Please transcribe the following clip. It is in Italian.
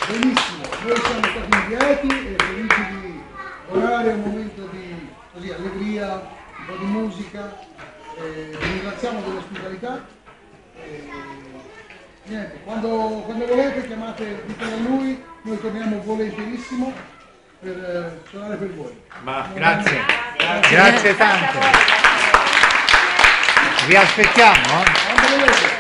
Benissimo, noi siamo stati inviati e felici di orare un momento di così, allegria, un po' di musica, vi ringraziamo dell'ospitalità. Niente, quando volete chiamate, ditelo a lui, noi torniamo volentierissimo per suonare per voi. Ma grazie, grazie tante. Vi aspettiamo. Quando volete.